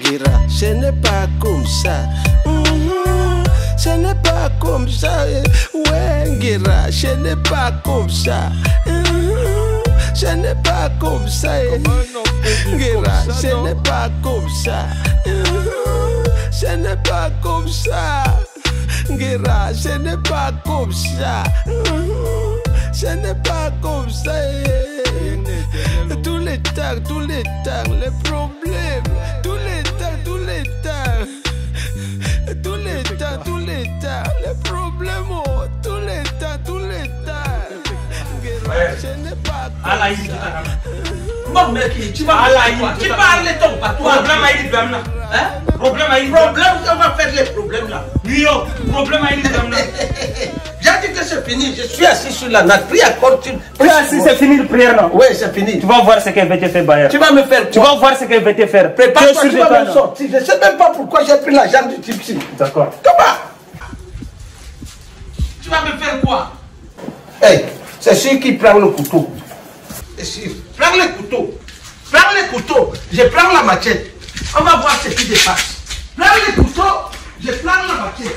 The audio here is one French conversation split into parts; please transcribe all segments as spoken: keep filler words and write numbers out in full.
Guéra, ce n'est pas comme ça. Mm-hmm. Ce n'est pas comme ça. Ouais, Guéra, ce n'est pas comme ça. Mm-hmm. Ce n'est pas comme ça. Guéra, ce n'est pas comme ça. Mm-hmm. Ce n'est pas comme ça. Guéra, ce n'est pas comme ça. Mm-hmm. Ce n'est pas comme ça. Tous les temps, tous les temps, les problèmes. Tous les temps, tous les temps. Tous les temps, tous les temps. Les problèmes, oh, tous les temps, tous les temps. Guéra, ce n'est pas comme ça. Bon, mec, tu vas tu parles de ton patois. Problème à il là. Hein? Problème à il. Problème, on va faire les problèmes là. Oui, problème à il là. J'ai dit que c'est fini. Je suis assis sur la natte. Prie encore. Tu es assis, c'est fini le prière là. Oui, c'est fini. Tu vas voir ce qu'elle va te faire, Bayer. Tu vas me faire. Tu vas voir ce qu'elle va te faire. Prépare-toi, tu vas me sortir. Je ne sais même pas pourquoi j'ai pris l'argent du type-ci. D'accord. Comment? Tu vas me faire quoi? Hey, c'est celui qui prend le couteau. Prends le couteau. Prends le couteau. Je prends la machette. On va voir ce qui se passe. Prends le couteau. Je prends la machette.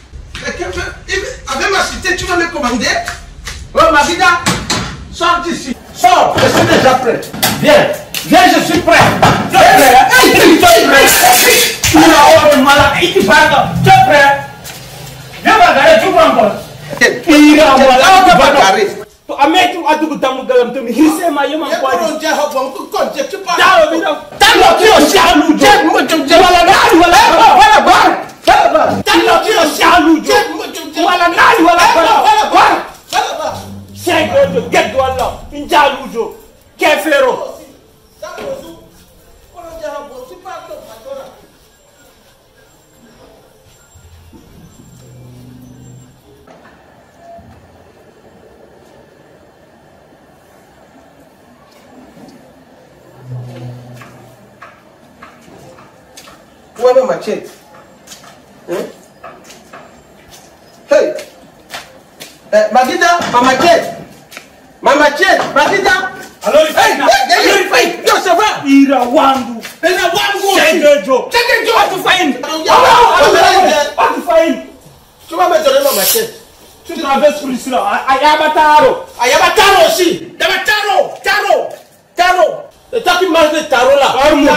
Avec ma cité, tu vas me commander. Oh, ma vida, sors d'ici. Sors, je suis déjà prêt. Viens. Viens, je suis prêt. Tu es prêt? Tu es prêt? Tu es malade. Tu es prêt? Viens bagarrer, tu vas encore. Il va bagarrer. Amé tu adu tamu galam tu mi hisse ma yema kwa di je ho bon tu kon je tu pa ta mi na ta lo ti o si alu je mo je je wala na wala wala ba ta lo ti o si alu je wala na wala wala wala ba c'est go get wala inja alu jo ke fero ta lo su ko lo je ho bon tu pa to pa. Où est ma machette? Hein? Hey! Eh, Magida, ma machette! Ma machette! Magida! Alors, il fait! Hey! Hey! Hey! Yo, ça va? Ira wangu! Ira wangu! C'est de Joe! C'est de Joe! What to find? What to find? Tu vas me donner ma machette. Tu traverses pour ici là. Ayabataro! Ayabataro aussi! Ayabataro! Taro! Taro! C'est toi qui manges le tarot là.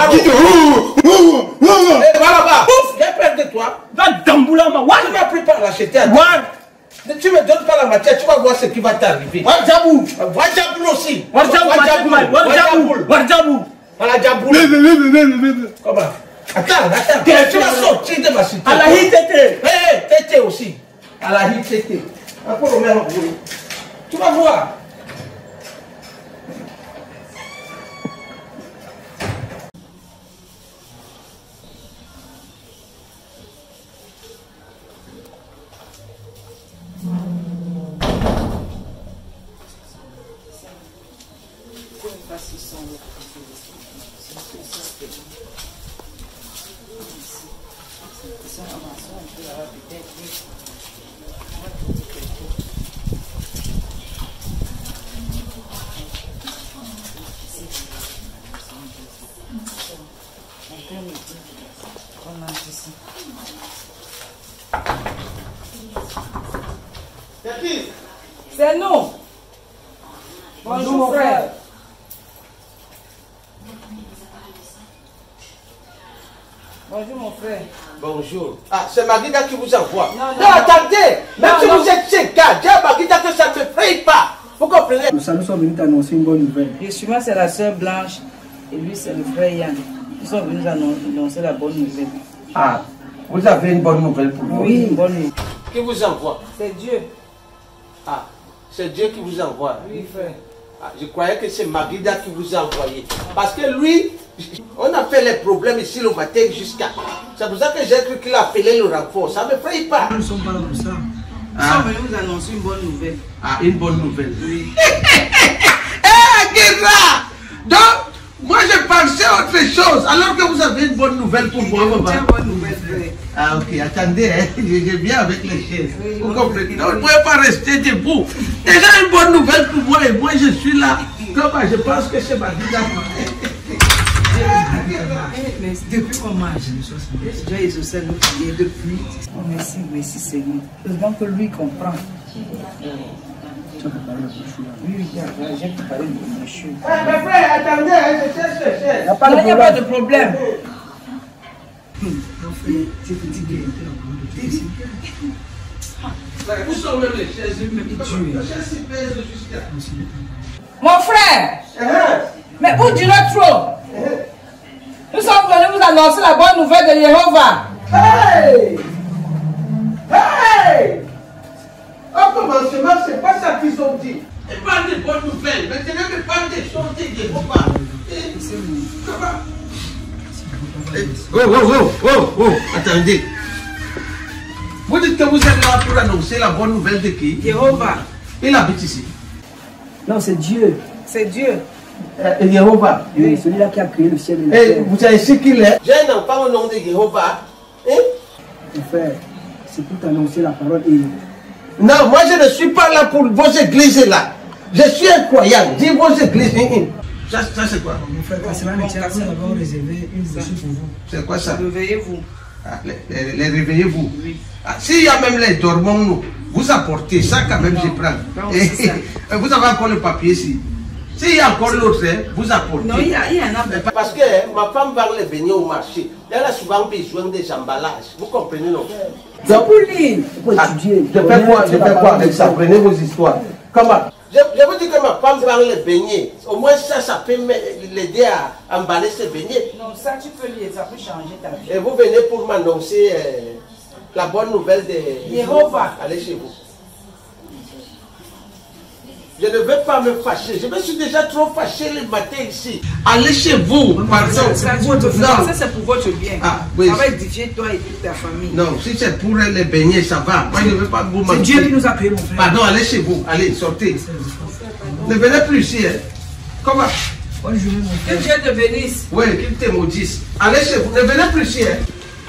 Et voilà bas. J'ai peur de toi. Va damboula ma. Tu vas plus par l'acheter à toi. Tu me donnes pas la matière, tu vas voir ce qui va t'arriver. Warjabou. Warjabou aussi. Warjabou. Warjabou. Warjabou. Warjabou. Comment? Attends, attends. Tu vas sortir de ma cité. À la hit tété. Eh, tété aussi. À la hit tété. Encore au même. Tu vas voir. C'est nous. Bonjour mon frère. Bonjour mon frère. Bonjour. Ah, c'est Magida qui vous envoie. Non, non, non, attendez. Même si vous êtes chez gars, dis à Magida que ça ne me fraye pas. Vous comprenez? Nous sommes venus t'annoncer une bonne nouvelle. Je suis moi, c'est la sœur Blanche et lui c'est le frère Yann. Ils sont venus annoncer la bonne nouvelle. Ah, vous avez une bonne nouvelle pour moi? Oui, une bonne nouvelle. Qui vous envoie? C'est Dieu. Ah, c'est Dieu qui vous envoie. Oui, frère. Ah, je croyais que c'est Magida qui vous a envoyé. Parce que lui, on a fait les problèmes ici le matin jusqu'à... C'est pour ça que j'ai cru qu'il a appelé le renfort. Ça ne me fraye pas. Nous ne sommes pas là pour ça. Ils sont venus vous annoncer une bonne nouvelle. Ah, une bonne nouvelle. Oui. Eh, Guéra! Donc, moi je pensais à autre chose, alors que vous avez une bonne nouvelle pour moi, maman. C'est une bonne nouvelle, frère. Ah, ok, attendez, hein, je viens avec les chaises. Oui, vous oui. comprenez? Donc, vous ne pouvez pas rester debout. Déjà une bonne nouvelle pour moi, et moi je suis là. Comment? Je pense que c'est ma vie. Mais depuis qu'on marche, Dieu est au sein de notre vie depuis. Oh, merci, merci Seigneur. Heureusement que lui comprend. Tu peux parler de chou. Oui, oui, j'ai pu parler de mon chou. Eh, mes frères, attendez, je cherche, je cherche. Il n'y a pas de problème. Où sont même les chaises? Les chaises pèsent jusqu'à. Mon frère, mais vous direz trop. Nous sommes venus vous annoncer la bonne nouvelle de Jéhovah. Hey! Hey! Au commencement, c'est pas ça qu'ils ont dit. Ils parlent de bonnes nouvelles. Maintenant, ils parlent des choses de Jéhovah. Ça va? Oh, oh, oh, oh, oh, attendez. Vous dites que vous êtes là pour annoncer la bonne nouvelle de qui? Jéhovah. Il habite ici. Non, c'est Dieu. C'est Dieu. Euh, Jéhovah. Oui, celui-là qui a créé le ciel et la Et terre. vous savez ce qu'il est? J'ai un enfant au nom de Jéhovah. Hein? Mon frère, c'est pour t'annoncer la parole et... Non, moi je ne suis pas là pour vos églises là. Je suis un croyant. Dis vos églises. Ça, ça c'est quoi? Mon frère, parce que là, nous avons réservé une bouchée pour vous. C'est quoi ça? Réveillez-vous. Ah, les, les, les réveillez-vous. Oui. Ah, s'il y a même les dormants, nous, vous apportez ça quand même, non, je prends. Non, et, et, vous avez encore le papier ici. S'il y a encore l'autre, vous apportez. Non, il y, a, il y en a. Parce que hein, ma femme va les venir au marché. Elle a souvent besoin des emballages. Vous comprenez, non? C'est pour lire. Pour étudier. Je fais quoi, je fais quoi avec ça? Prenez vos histoires. Comment? Je, je vous dis que ma femme va les baigner. Au moins ça, ça peut l'aider à emballer ses beignets. Non, ça tu peux lire, ça peut changer ta vie. Et vous venez pour m'annoncer euh, la bonne nouvelle de Jéhovah. Allez chez vous. Je ne veux pas me fâcher. Je me suis déjà trop fâché le matin ici. Allez chez vous. Pardon. Ça, ça, ça c'est pour votre bien. Ah, oui. Ça va édifier toi et toute ta famille. Non, si c'est pour les baigner, ça va. Moi, je ne veux pas vous mentir. C'est Dieu qui nous a créé, mon frère. Pardon, allez chez vous. Allez, sortez. Ne venez plus ici. Hein. Comment? Bonne journée, mon Que frère. Dieu te bénisse. Oui, qu'il te maudisse. Allez chez vous. Ne venez plus ici. Hein.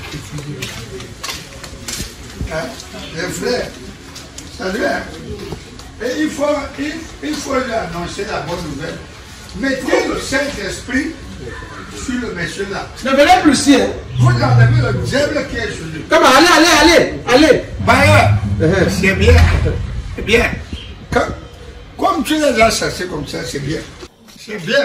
Hein? Les frères, salut. Hein? Et il faut, il, il faut lui annoncer la bonne nouvelle. Mettez le Saint-Esprit sur le monsieur là. Ne venez plus ici. Hein. Vous enlevez le diable qui est sur lui. Comment? Allez, allez, allez. Allez. Bah, c'est bien. C'est bien. Comme, comme tu les as chassés comme ça, c'est bien. C'est bien.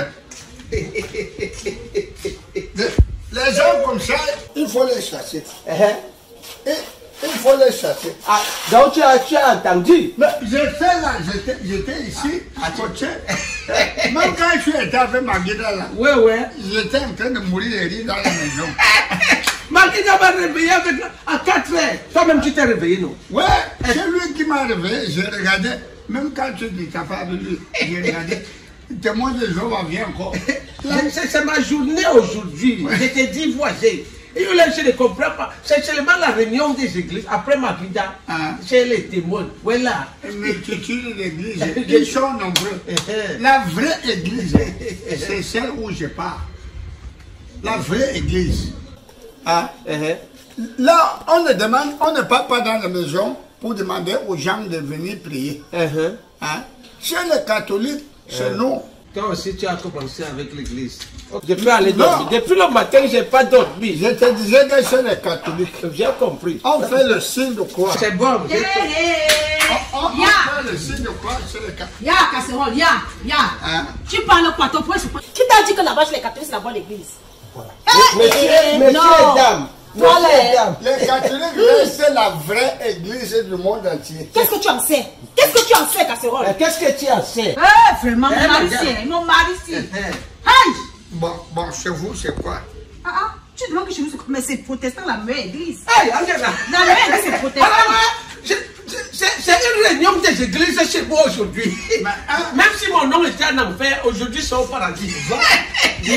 Les gens comme ça, il faut les chasser. Et, il faut les chasser. Ah, donc tu as, tu as entendu? Mais j'étais là, j'étais, j'étais ici, à côté. Même quand je suis avec ma guide là, Oui, oui. j'étais en train de mourir de rire dans la maison. Marquina m'a réveillé avec, à quatre heures. Toi-même, tu t'es réveillé, non? Ouais, c'est lui qui m'a réveillé. J'ai regardé, même quand tu dis t'as pas avec lui, j'ai regardé. Témoin de Jéhovah vient encore. C'est ma journée aujourd'hui. Ouais. Je t'ai dit, voisin. Et là, je ne comprends pas. C'est seulement la réunion des églises, après ma vida, ah. Chez les témoins. Voilà. Mais tu tues l'église, ils sont nombreux. La vraie église, c'est celle où je pars. La vraie église. Ah. Là, on ne demande, on ne part pas dans la maison pour demander aux gens de venir prier. Hein? Chez les catholiques, c'est non. Toi aussi, tu as commencé avec l'église. Je peux aller dormir. Depuis le matin, je n'ai pas dormi. Je te disais que c'est les catholiques. J'ai compris. On fait le signe de croix. C'est bon. On, on, on fait le signe de croix sur les catholiques. Ya, casserole, ya, ya. Hein? Tu parles quoi? Ton point, qui t'a dit que là-bas, chez les catholiques, c'est la bonne église? Voilà. Eh, Monsieur, eh, monsieur non. et dames. Toi, les... les catholiques, c'est la vraie église du monde entier. Qu'est-ce que tu en sais? Qu'est-ce que tu en sais, casserole? Qu'est-ce que tu en sais? Eh, vraiment, mon mari, c'est mon mari, c'est. Aïe! Bon, bon, chez vous, c'est quoi? Ah, ah, tu demandes que chez nous, c'est quoi? Mais c'est protestant, la meilleure église. Aïe, Angela. La meilleure église, c'est protestant. C'est une réunion des églises chez moi aujourd'hui. Hein? Même si mon nom était en enfer, aujourd'hui c'est au paradis. Moi, je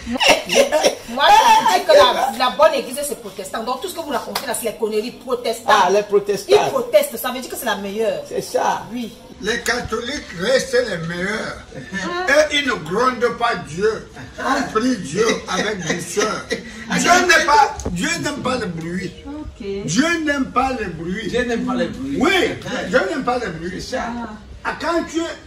dis que la, la bonne église, c'est protestant. Donc tout ce que vous racontez là, c'est les conneries protestants. Ah, les protestants. Ils protestent, ça veut dire que c'est la meilleure. C'est ça. Oui. Les catholiques restent les meilleurs. Et ils ne grondent pas Dieu. On prie Dieu avec douceur. Dieu n'aime pas, Dieu n'aime pas le bruit. Okay. Dieu n'aime pas le bruit. Dieu n'aime pas le bruit. Oui, Dieu n'aime pas le bruit. Ça. Ah, quand tu,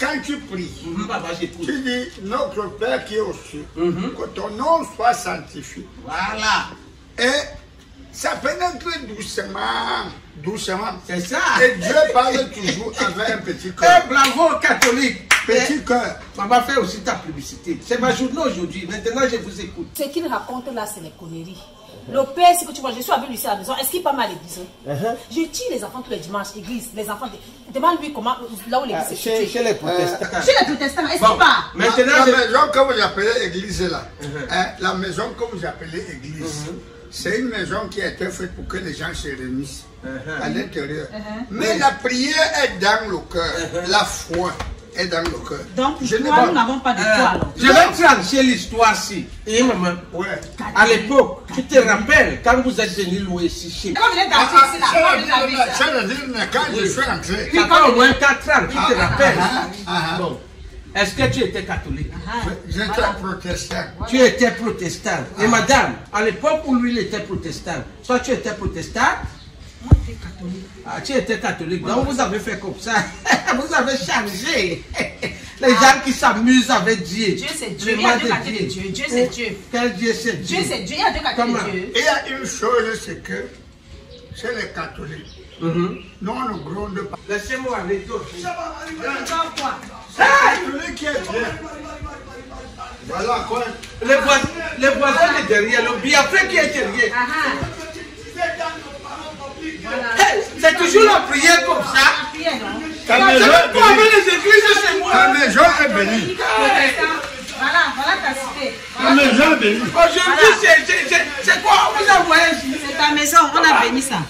quand tu pries, Mm-hmm, papa, j'écoute. tu dis notre Père qui est aux cieux, Mm-hmm. que ton nom soit sanctifié. Voilà. Et ça pénètre doucement, doucement. C'est ça. Et Dieu parle toujours avec un petit Eh, cœur. bravo, catholique. Petit Eh, cœur. Maman, fais aussi ta publicité. C'est ma journée aujourd'hui. Maintenant, je vous écoute. Ce qu'il raconte là, c'est les conneries. Le père, c'est que tu vois, je suis avec lui ici à la maison. Est-ce qu'il parle mal à l'église? Uh-huh. Je tire les enfants tous les dimanches, église, les enfants. de- Demande-lui comment, là où l'église Ah, est chez, située. chez les protestants. Chez les protestants, est-ce Bon, qu'il parle? maintenant, la, je- la maison que vous appelez église là, Uh-huh. hein, la maison que vous appelez église, c'est une maison qui a été faite pour que les gens se réunissent Uh-huh. à l'intérieur. Uh-huh. Mais la prière est dans le cœur, la foi est dans le cœur. Donc, Je n'ai toi, pas- nous n'avons pas de Euh, toi alors. je vais trancher l'histoire-ci. Et maman, Ouais. à l'époque, tu te rappelles quand vous êtes venu louer ici chez Quand vous êtes Ah, acheté ici, là, quand vous êtes ah, acheté ça ici, ça veut dire que quand je suis entré, Ça fait au moins quatre ans, tu te Ah, rappelles. ah, ah, ah. Bon. Est-ce que tu étais catholique? j'étais protestant. Tu étais protestant. Et madame, à l'époque où lui il était protestant, soit tu étais protestant, Moi, je suis catholique. ah, tu étais catholique. Donc vous avez fait comme ça. Vous avez changé. Les gens qui s'amusent avec Dieu. Dieu c'est Dieu, il y Vraiment a deux de catégories de Dieu. Dieu c'est Dieu. Quel Dieu c'est Dieu? Dieu c'est Dieu, il y a deux Comment? catégories de Dieu. Et il y a une chose, c'est que chez les catholiques, Mhm. nous on ne gronde pas. Laissez-moi aller d'autres. C'est le catholique qui est bien. Voilà quoi. Les voisins, les voisins de derrière, le bienfait qui est derrière. Ah ah. Hey, c'est toujours la prière comme ça. Prière, non? Ta Je maison ne est peux pas bénie. avec les églises chez moi. Ta maison est bénie. Protestant. Voilà, voilà ta cité. Ta maison est bénie. Aujourd'hui, c'est- c'est- c'est c'est quoi? Vous envoyez ici. C'est ta maison, on a béni ça.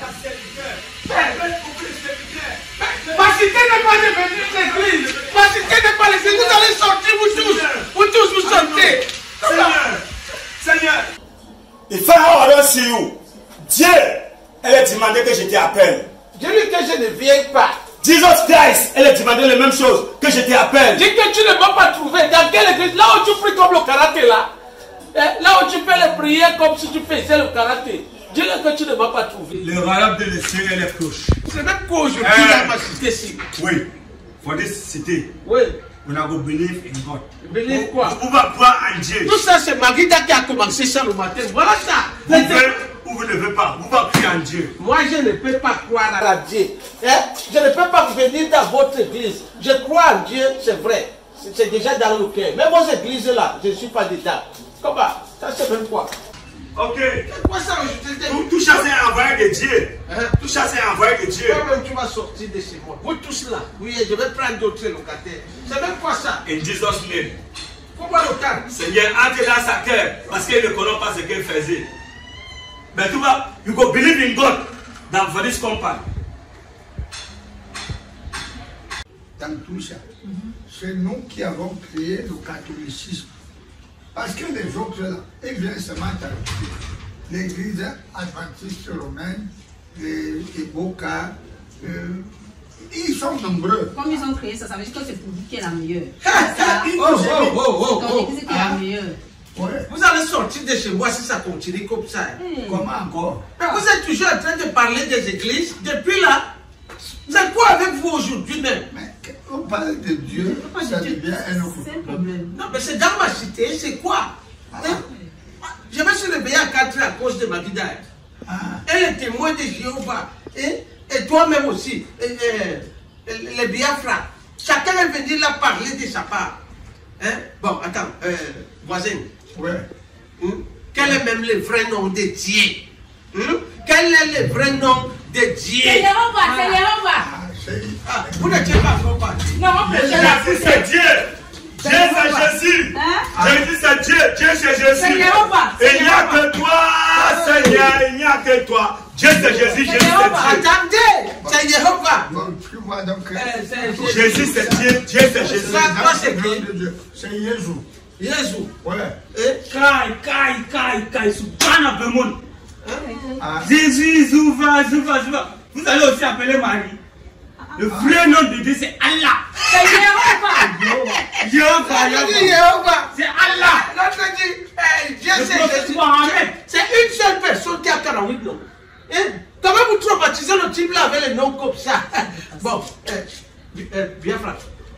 Ma cité n'est pas devenue l'église. Ma cité n'est pas l'église. Vous allez sortir, vous tous. Vous tous, vous sortez. Seigneur, il fait un ordre sur vous. Dieu, elle a demandé que je te appelle. Dis-lui que je ne viens pas. Jesus Christ, elle a demandé la même chose, que je te appelle. Dis que tu ne m'as pas trouvé. Dans quelle église? Là où tu pries comme le karaté là. Eh, Là où tu fais les prières comme si tu faisais le karaté. Dis-le que tu ne m'as pas trouvé. Le royaume de cieux est les cloches. C'est même qu'aujourd'hui Eh. dans ma cité-ci. Oui. For this city, Oui. we now go believe in God. Believe quoi? Vous va croire en Dieu. Tout ça, c'est Magida qui a commencé ça le matin. Voilà ça. Vous pouvez ou vous ne pouvez pas. Vous va croire en Dieu. Moi, je ne peux pas croire à Dieu. Hein? Je ne peux pas venir dans votre église. Je crois en Dieu, c'est vrai. C'est- C'est déjà dans le cœur. Mais vos églises là, je ne suis pas dedans. Comment? Ça, c'est même quoi? Ok. C'est quoi ça aujourd'hui? Tout, tout ça, c'est un envoyé de Dieu. Hein? Tout ça, c'est un envoyé de Dieu. Toi-même, tu vas sortir de chez moi. Vous tous là. Oui, je vais prendre d'autres locataires. C'est même quoi ça? In Jesus' name. Pourquoi le calme? Seigneur, entre dans sa cœur parce qu'il ne connaît pas ce qu'il faisait. Mais tu vas, you go believe in God dans for this company. Dans tout ça, c'est nous qui avons créé le catholicisme. Parce que les autres là, ils viennent seulement t'ajouter. L'église adventiste romaine, les Eboka, euh, ils sont nombreux. Comme ils ont créé ça, ça veut dire que c'est pour vous qui est la meilleure. Oh, oh, oh, oh, Ton oh. église qui est la meilleure. Ouais. Vous allez sortir de chez moi si ça continue comme ça. Comment encore? Mais vous êtes toujours en train de parler des églises. Depuis là, c'est quoi avec vous aujourd'hui même? Mais on parle de Dieu, ça devient un autre C'est un problème. problème. Non, mais c'est dans ma cité, c'est quoi? Hein? Je me suis réveillé à quatre heures à cause de ma guidade. Ah. Elle est témoin de Jéhovah. Et, et toi-même aussi, et, et, et, les Biafra. Chacun est venu là parler de sa part. Hein? Bon, attends, euh, voisin. Ouais. Hein? Quel est même le vrai nom de Dieu? Hein? Quel est le vrai nom de Dieu? C'est Jéhovah, c'est Jéhovah. Ah, c'est... Ah, vous n'étiez pas trop pas. Non, on peut Jésus, c'est Dieu. Dieu, c'est Jésus. Jésus, c'est Dieu. Dieu, c'est Jésus. C'est Jéhovah. Et il n'y a que toi, Seigneur. Il n'y a que toi. Dieu, c'est Jésus. Jésus, c'est Dieu. Attendez, c'est Jéhovah. Bon, tu vois donc... Euh, c'est Jésus, c'est Dieu. Dieu, c'est Jésus. Ça, toi, c'est le nom qui? de Dieu. C'est Jésus. Jésus. Ouais. Eh? Kai, Kai, Kai, Kai, Subhana Bemoun. Ah. Jésus, Zouva, Zouva, Zouva. Vous allez aussi appeler Marie. Le vrai nom de Dieu, c'est Allah. C'est Jéhovah. Jéhovah, Il a dit Jéhovah. Jéhovah. C'est Allah. L'autre dit, eh, Dieu Le c'est prophète Jésus. Mohammed. C'est une seule personne qui a quarante-huit noms. Hein? Comment vous traumatisez le type là avec les noms comme ça? Bon, eh, eh, Biafra,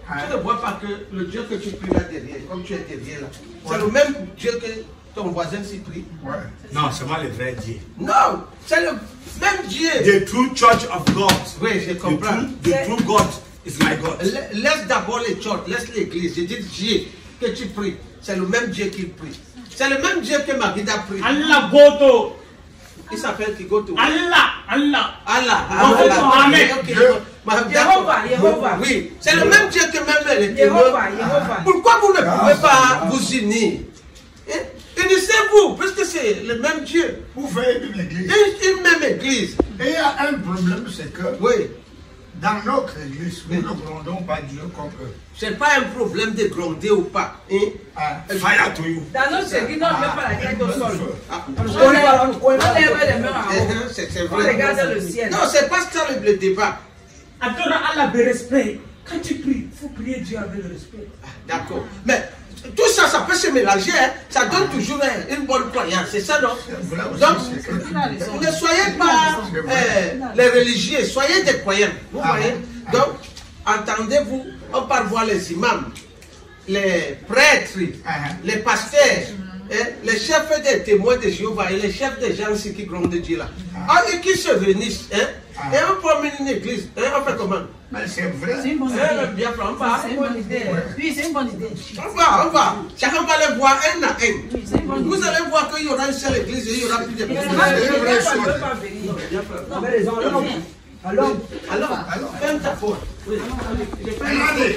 Tu ne vois pas que le Dieu que tu pries là derrière, comme tu es derrière là, c'est le même Dieu que ton voisin s'y prie. Ouais. Non, c'est pas le vrai Dieu. Non, c'est le même Dieu. The true church of God. Oui, je comprends. The true, the true God is my God. Laisse d'abord les churches, laisse l'église. Je dis Dieu que tu pries. C'est le même Dieu qui prie. C'est le même Dieu que Magida prie. Allah Goto. Il s'appelle qui Goto. Allah, Allah. Allah. Allah. Amen. Jéhovah, Jéhovah. Oui, c'est le même Dieu que même les Jéhovah, Jéhovah. Pourquoi vous ne pouvez pas vous unir? Unissez-vous, parce que c'est le même Dieu. Vous faites une église. Une, une même église. Et il y a un problème, c'est que oui. dans notre église, nous ne grondons pas Dieu comme eux. Ce n'est pas un problème de gronder ou pas. Hein? Ah. Fire to you. Dans notre église, on ne met pas la tête au sol. Ah. On lève les mains en haut. C'est On vrai. regarde le ciel. Non, c'est pas ça le, le débat. Adore Allah de respect. Quand tu pries, il faut prier Dieu avec le respect. D'accord. Mais tout ça, ça peut se mélanger. Hein. Ça donne toujours hein, une bonne croyance. C'est ça, non? Donc, ne soyez pas euh, les religieux, soyez des croyants. Vous ah, voyez? ah, Donc, entendez-vous, on part voir les imams, les prêtres, ah, les pasteurs, hein, les chefs des témoins de Jéhovah et les chefs des gens ici qui grondent de Dieu là. Ah, et qui se réunissent, hein? Ah. Et on promène une église, hein? On fait comment? Mais c'est vrai. C'est une bonne idée. Hein, bien, on va. C'est une bonne idée. Oui, c'est une bonne idée. On va, on va. Chacun va les voir un à un. Oui, c'est une bonne idée. Vous allez voir qu'il y aura une seule église et il y aura plus de Il y en personnes. a qui ne veulent pas venir. Vous avez raison. Alors, Alors, alors, ferme ta porte. Oui. Regardez.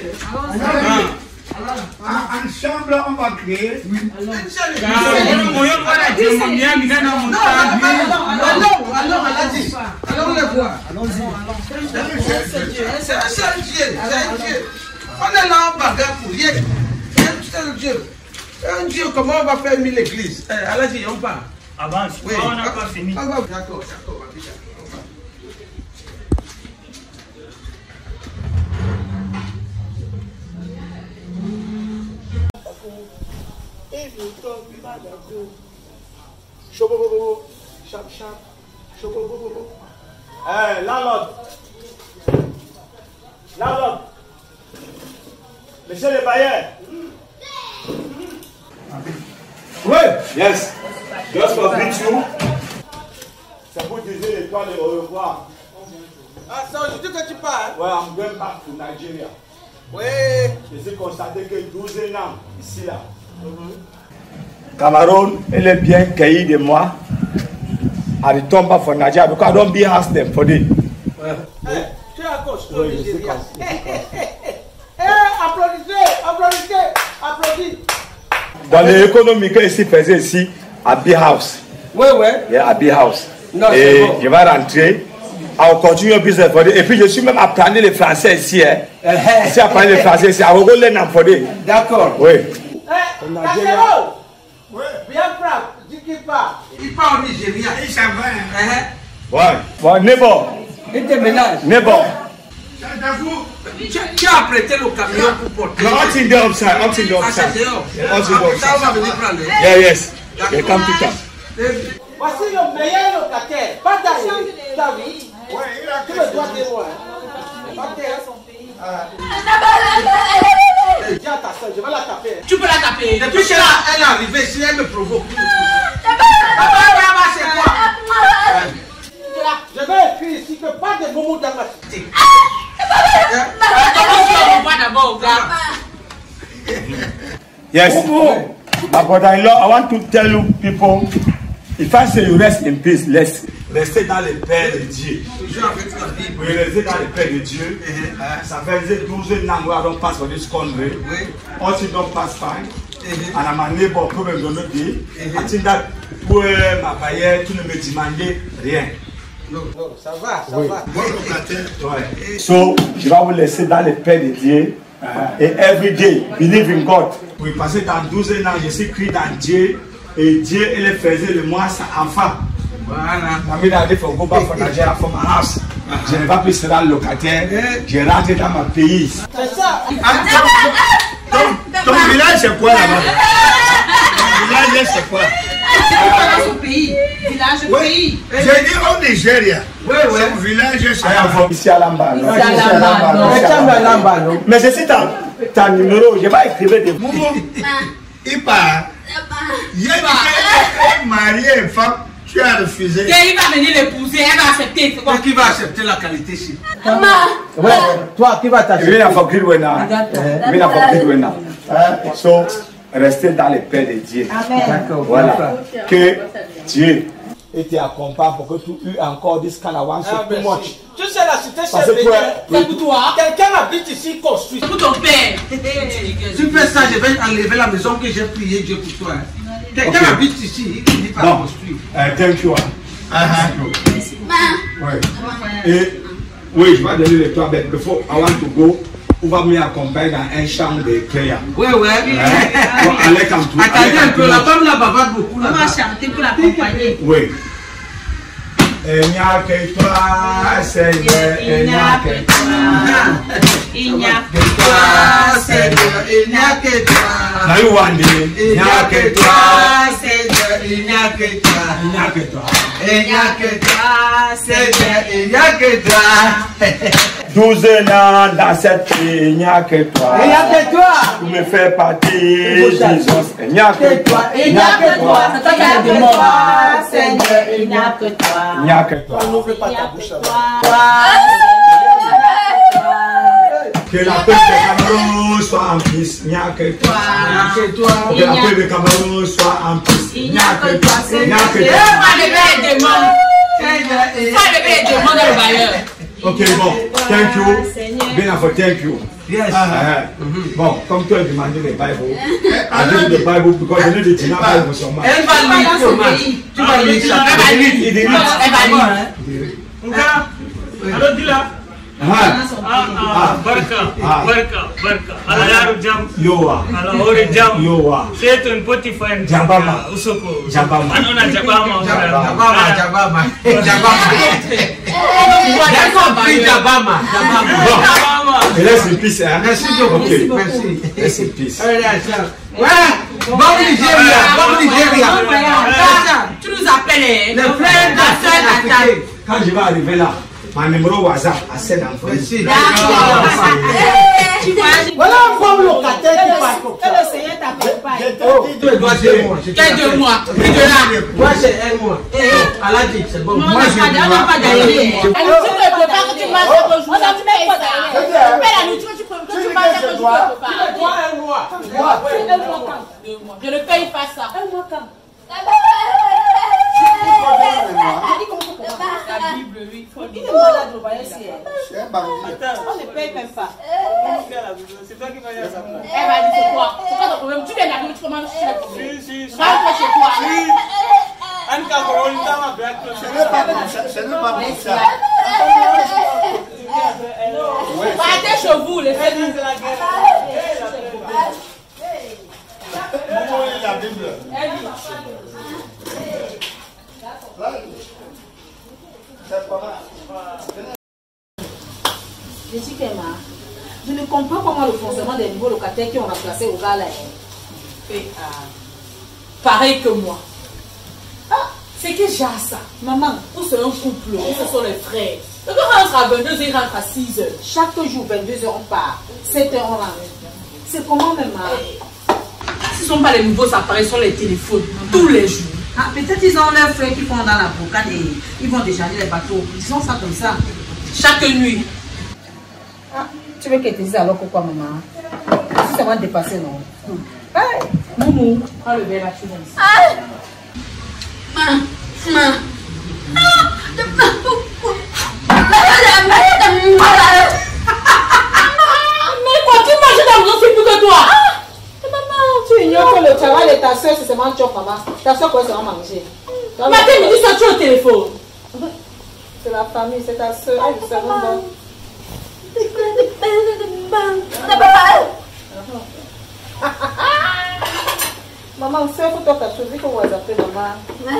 Ensemble, on va créer. Une seule église. Non, Alors, alors, elle a dit. Alors, on les voit. C'est un seul Dieu. C'est un Dieu. On est là en bagarre pour rien. C'est un seul Dieu. Un Dieu, comment on va faire mille églises? Allez-y, on part. avance. Oui. On n'a pas fini. Ah, d'accord, d'accord, on va dire. Hey, landlord. Landlord. Monsieur le bailleur. Oui. Yes. Just for greet you. C'est pour dire les toi de au revoir. Ah, c'est aujourd'hui que tu pars? Ouais, I'm going back to Nigeria. Oui. J'ai constaté que douze ans ici là. Cameroon, elle est bien cueillie de moi. I return back for Nigeria because I don't be asked them for this. Hey, tu es à gauche, au Nigeria. Eh, applaudissez, applaudissez, applaudissez. Dans l'économie que ici faisait ici, à Bee House. Oui, oui. Yeah, à Bee House. Non, et bon. je vais rentrer. I will continue your business for this. Et puis je suis même apprendre le français ici. Hein. Je suis apprendre le français ici. I will go learn for this. D'accord. Oui. Eh, Casero. Oui. Bien frappe, dis qu'il part. Il part au Nigeria. Il s'en va. Hein? Ouais. Bon, neighbor. il déménage. Neighbor. Tu, tu as prêté le camion pour porter. No, I'm in the upside. I'm in the Ah, c'est upside. dehors. I'm in the Ça, on va upside. venir prendre. Yeah, yes. They come to come. Voici le meilleur locataire. Pas d'ailleurs. T'as vu? Ouais, il a Tu me dois des mois. Pas d'ailleurs. Dis à ta soeur, je vais la taper. Tu peux la taper. Depuis qu'elle elle est arrivée ici, elle me provoque. C'est quoi? Je vais écrire ici que pas de momo dans ma cité. Yes. My brother-in-law, I want to tell you people, if I say you rest in peace, let's rester dans le Père de Dieu. Toujours avec la Bible. Oui, rester dans le Père de Dieu. Ça fait douze ans que I don't pass for this country. Also don't pass fine. And I'm a neighbor, problem don't know day. I think that pour ma bailleur, tu ne me demandais rien. Non, non, ça va, ça Oui. va. Bon locataire. Ouais. So, je vais vous laisser dans le Père de Dieu. Et every day, believe in God. Oui, parce que dans douze ans, je suis cru dans Dieu. Et Dieu, il faisait le moi sa enfant. Voilà. I mean, I for go back for Nigeria from my house. Je ne vais pas plus ser locataire. Je rentre dans mon pays. C'est ça. Ton, ton village c'est quoi là-bas? Ton village c'est quoi? C'est son pays. Village, Oui. pays. J'ai dit au Nigeria. Oui, oui. Son village, c'est Ici à Lamba, non? Ici à Lamba, non. Mais tiens, mais là-bas, non? Mais je sais ta, ta numéro, je vais écrire des mots. Il part. Il y a une mariée, une femme, tu as refusé. Et il va venir l'épouser, elle va accepter. C'est quoi? Qui va accepter la qualité ici? Ouais, toi qui vas t'acheter. Je viens à Fakir Wena. Je viens à Fakir Wena. So, restez dans les paix de Dieu. D'accord. Voilà. Que Dieu Et tu accompagnes pour que tu aies encore this kind of one, c'est too much. Tu sais, la cité Parce que chef toi, C'est pour toi. quelqu'un habite ici, construit. C'est pour ton père. Tu fais ça, je vais enlever la maison que j'ai prié Dieu pour toi. hein. Quelqu'un Ok. habite ici, il dit pas Non. construire. Euh, thank you. hein. Ouais. Et oui, je vais donner le toit, mais before I want to go, on va m'accompagner dans un champ de prière. Ouais, ouais. Bon, allez quand tout. Attendez un peu, la femme là bavarde beaucoup. On Là, va chanter pour l'accompagner. Oui. Il n'y a que toi, Seigneur, il n'y a que toi. Il n'y a que toi, Seigneur, il n'y a que toi. Now you want it. Il n'y a que toi, Seigneur, il n'y a que toi. Il n'y a que toi. Il n'y a que toi, Seigneur, il n'y a que toi. Douze ans dans cette vie, il n'y a que toi. Il n'y a que toi. Tu me fais partie, Jésus. Il n'y a que toi. Il n'y a que toi. C'est toi qui as des morts. Seigneur, il n'y a que toi. Il n'y a que toi. N'ouvre pas ta bouche. Que la paix de Cameroun soit en paix. Il n'y a que toi. Il n'y a que toi. Que la paix de Cameroun soit en paix. Il n'y a que toi, Il n'y a que Seigneur. toi. Pas lever les demandes. Pas lever les demandes dans le bailleur. Ok, bon. Thank you. Bien à thank you. Yes. Ah, bon, comme tu as demandé les Bibles, I give you the Bible because you need the Tina Bible so much. Elle va lire comment? Tu vas lire ça. Elle va lire. Il dit, Elle va lire. Hello, Dila. ah, Ah, barka, Ah. barka, barka. Ala yaro jam. yowa, Ala ore jam. yowa, Sai to impoti fan. Jabama. Usoko. Jabama. Anona jabama. Jabama, Jabama, Jabama. J'ai compris Jabama, Jabama. Jabama. et laisse une piste, hein? Merci beaucoup. Ok, Merci. laisse une piste. Ouais, bon Nigeria, bon Nigeria. Tu nous appelles. Le frère La soeur d'Afrique. Nathalie. Quand je vais arriver là, mon numéro WhatsApp a sept enfants. Merci. Tu vois, Voilà un bon locataire qui parle comme Que ça. le Seigneur t'accompagne. Oh, Tu dois deux mois. quel de moi. Et de là. Moi, c'est un mois. Elle a dit, c'est bon. Non, on Moi, n'a je pas on n'a pas d'ailleurs. La nourriture ne peut pas que tu manges chaque jour. Tu mets quoi d'ailleurs? Tu mets la nourriture que tu peux- que tu manges chaque jour. Tu peux pas. toi un mois. Un mois quand? Deux mois. Je ne paye pas ça. Un mois quand? La Bible, oui. Il est malade, le voyez si. On ne paye même pas. C'est toi qui vas dire ça. Elle va dire c'est quoi? C'est quoi ton problème? Tu viens d'arriver, tu commences à chercher le problème. Si, si. Rentre chez toi. Anka Corolita m'a bien Ce n'est pas comme ça. Ce n'est pas comme ça. Partez chez vous, les filles. Comment est la Bible? C'est pas mal. Je dis Kéma, je ne comprends pas comment le fonctionnement des nouveaux locataires qui ont remplacé au gars là fait pareil que moi. Ah, c'est que j'ai ça. Maman, où c'est un couple, où ce sont les frères. Le gars rentre à vingt-deux heures, il rentre à six heures. Chaque jour, vingt-deux heures, on part. sept heures, on rentre. C'est comment même? Ce ne sont pas les nouveaux appareils sur les téléphones. Tous les jours. Ah, peut-être ils ont leurs frères qui font dans la brocade et ils vont décharger les bateaux. Ils font ça comme ça. Chaque nuit. Ah, tu veux qu'elle te dise alors pourquoi, maman? Si ça va dépasser, non? Hey, Moumou, prends le verre là, tu viens ici. Maman, maman. Mais quoi, qui mange dans le c'est plus que toi? Maman, tu ignores que le travail de ta soeur, c'est seulement job, maman. Ta soeur, quoi, ça va manger? Matin, midi, ça, tu es au téléphone. C'est la famille, c'est ta soeur. Elle est bon. Maman, c'est pour toi, tu as choisi qu'on va appeler maman.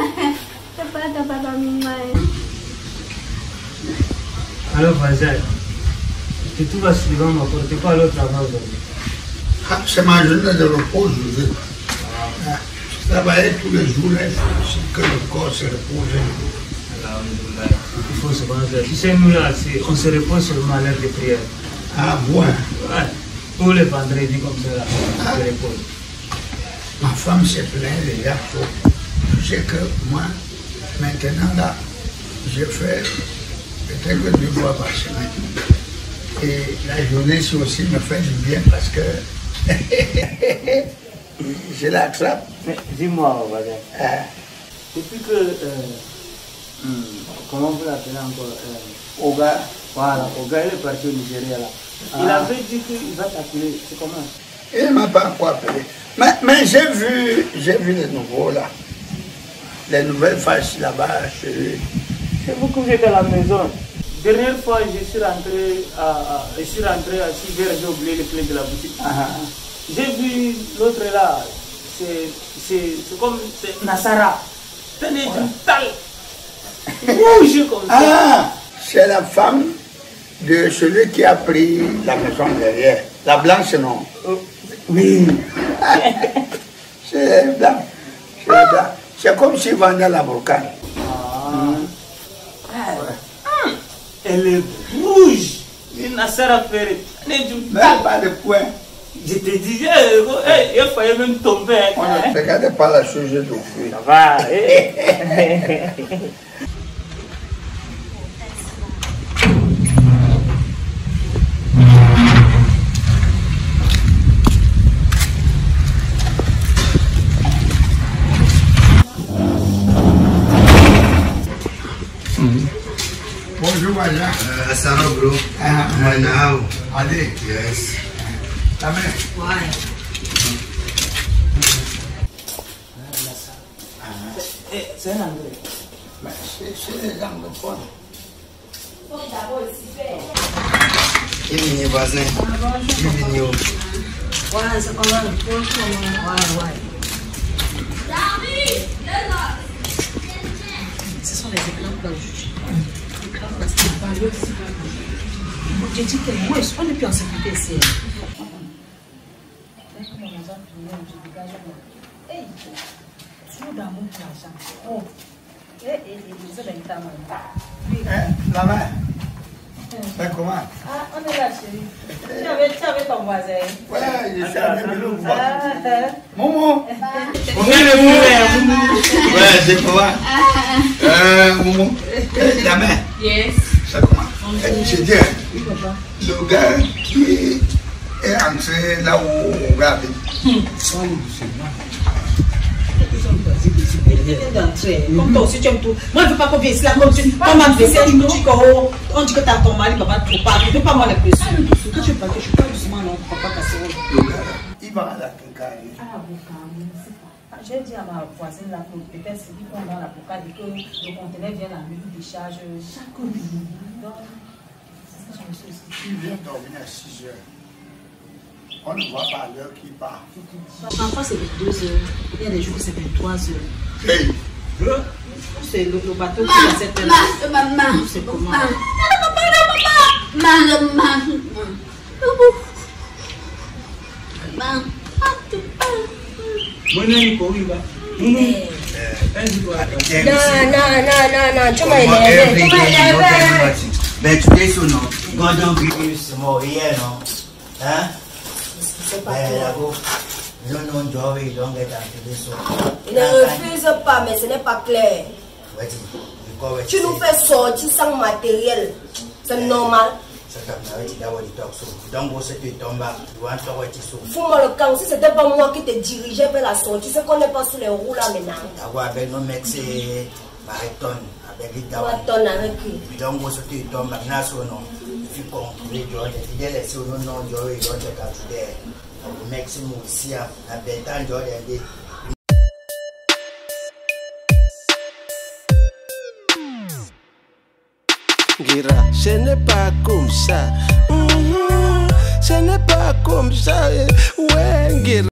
Alors, Faisal, que tout va suivre ma porte, pas l'autre travail aujourd'hui. Ah, c'est ma journée de repos aujourd'hui. travailler tous les jours, il faut que le corps se repose. Il faut se baser. Tu sais, nous là, on se repose seulement à l'heure de prière. Ah, ouais. Ouais. Tous les vendredis comme ça, là, on ah. se repose. Ma femme se plaint déjà trop. Je sais que moi, maintenant là, je fais peut-être que deux fois par semaine. Et la journée ci aussi me fait du bien parce que je l'attrape. Mais dis-moi, voisin, ah. depuis que, euh, hmm, comment vous l'appelez encore euh, Oga. Voilà, Oga il est parti au Nigeria là. Ah. Il avait dit qu'il va t'appeler, c'est comment? Il ne m'a pas encore appelé. Mais, mais j'ai vu, j'ai vu les nouveaux là. Les nouvelles faces là-bas chez lui. C'est vous que vous êtes à la maison. Dernière fois, je suis rentré à, à, je suis rentré à six heures, j'ai oublié les clés de la boutique. Ah. J'ai vu l'autre là, c'est comme Nassara. C'est des tales rouges comme ça. Ah, c'est la femme de celui qui a pris la maison derrière. La blanche, non? Oh. Oui. C'est blanc. C'est blanc. C'est comme s'il vendait la brocade. Ah. Hum. Ouais. Elle est rouge. Une Nassara ferrée. Même pas de point. Je te disais, il fallait même tomber. On ne regardait pas la chose de fruit. Ça va. Bonjour, Maja. Uh, Asano, bro. Ah, uh, now. Allez. Yes. Ta mère. Ouais. C'est un anglais. C'est les anglophones. Bienvenue, voisin. Bienvenue. Ouais, c'est pas mal. Ouais, ouais. Ce sont les éclats belges. Éclats plastique belges. J'ai dit que moi, on n'est plus en sécurité ici. La mère. C'est comment? Ah, on est là, chérie. Tu avais, tu avais ton voisin. Ouais, je suis avec le voir. Momo. On vient de mourir. Ouais, c'est comment? Euh, Momo. La mère. Yes. C'est comment? Je dis, le gars qui est entré là où on va avec. Comme toi aussi tu aimes tout. Moi je veux pas qu'on vienne ici là comme tu. Comme ma vaisselle, tu me dis qu'on dit que t'as ton mari, papa trop pas. Ne fais pas moi les pressions. Que tu parles, je parle doucement, non, papa casserole. Le gars là, il va à la quincaillerie. Ah, bon, j'ai dit à ma voisine là que peut-être si on dans la boucade et que le conteneur vient à lui décharge chaque jour. Donc, c'est ça que je me suis dit. Il vient dormir à six heures. On ne voit pas l'heure qui part. Parfois c'est vingt-deux heures. Il y a des jours où c'est vingt-trois heures. Hey. C'est le, le bateau qui a cette heure. Maman. C'est comment? Maman. Maman. Moi, je ne peux pas. Non, non, non, non, non, tu m'as énervé. Tu m'as énervé. Mais tu es sur non. Gordon Grigus, mon hier, non? Hein? C'est pas clair. Non, non, Joey, don't get into this one. Il ne refuse pas, mais ce n'est pas clair. Tu nous fais sortir sans matériel. C'est normal. Fous-moi le camp, si c'était pas moi qui te dirigeais vers la sortie, c'est qu'on n'est pas sur les roues là maintenant. Marathon avec qui? Gira, ce n'est pas comme ça. Mm-hmm. Ce n'est pas comme ça. Ouais, Gira.